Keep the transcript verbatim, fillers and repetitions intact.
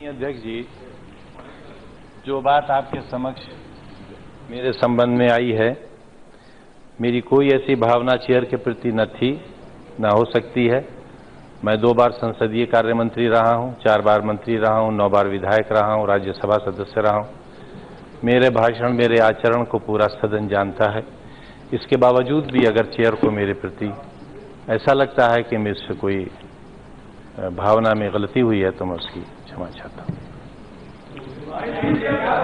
अध्यक्ष जी, जो बात आपके समक्ष मेरे संबंध में आई है, मेरी कोई ऐसी भावना चेयर के प्रति न थी, न हो सकती है। मैं दो बार संसदीय कार्य मंत्री रहा हूं, चार बार मंत्री रहा हूं, नौ बार विधायक रहा हूं, राज्यसभा सदस्य रहा हूं। मेरे भाषण, मेरे आचरण को पूरा सदन जानता है। इसके बावजूद भी अगर चेयर को मेरे प्रति ऐसा लगता है कि मुझसे कोई भावना में गलती हुई है तो मैं उसकी क्षमा चाहता हूं।